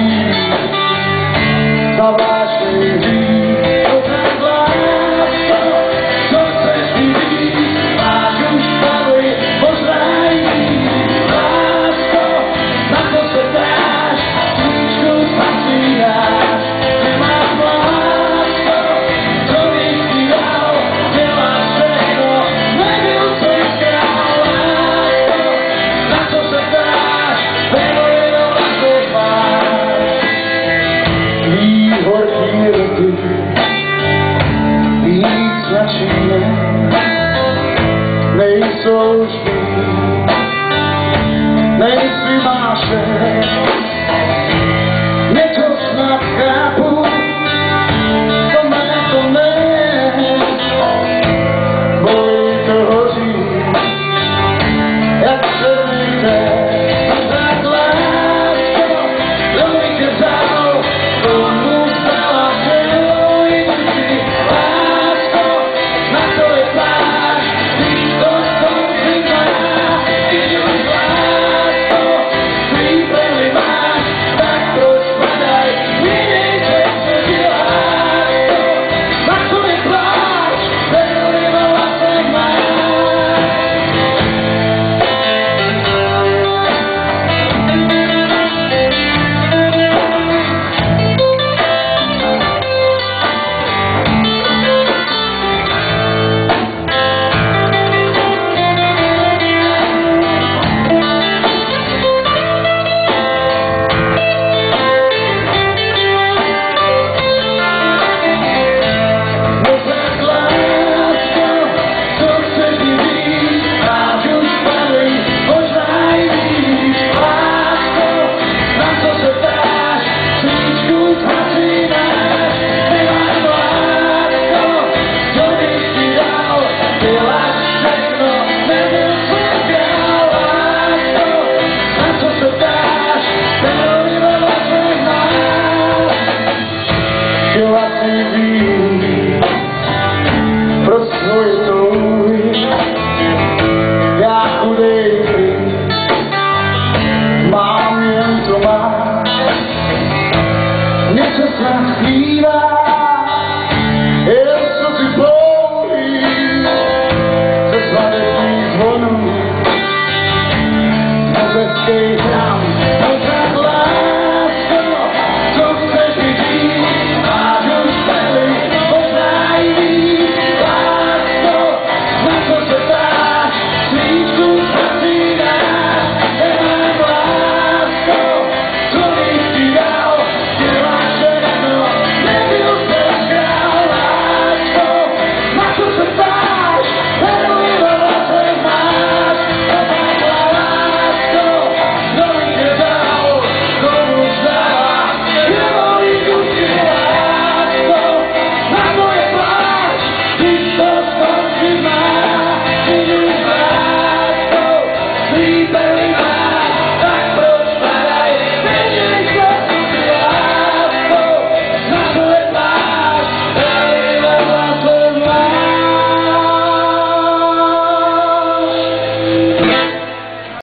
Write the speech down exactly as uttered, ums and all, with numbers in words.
platí za vášnej hřích. To tak lásko, co chceš mi říct, máš už pravý, možná jiný. Lásko, na to se ptáš, svíčku zapínáš. Nemáš lásko, co bych ti dal, děláš všechno, nebyl jsem král. Lásko, na to se ptáš, bylo jenom na to máš. Tvý horký roky, víc načíne, nejsou už mý, nejsi máše. Něco snad chápu, to ne, to ne, bolí to hoří, jak černý dech. To tak lásko, kdo mi tě vzal, komu vzala tělo i duši. Lásko, na to je pláž, když to skončí máš. Když už lásko, svý plný máš, tak proč padaj, jiný se dělá. Lásko, na to je pláž, velmi vlastně máš. Chtěla si víc pro svoje touhy, já chudej mám jen co mám, něco snad zpívá.